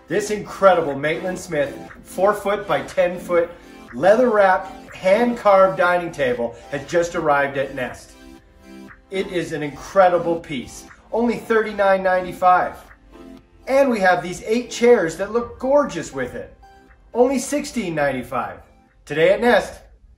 This incredible Maitland Smith 4-foot by 10-foot leather wrapped hand carved dining table has just arrived at Nest. It is an incredible piece, only $39.95. And we have these 8 chairs that look gorgeous with it, only $16.95. Today at Nest.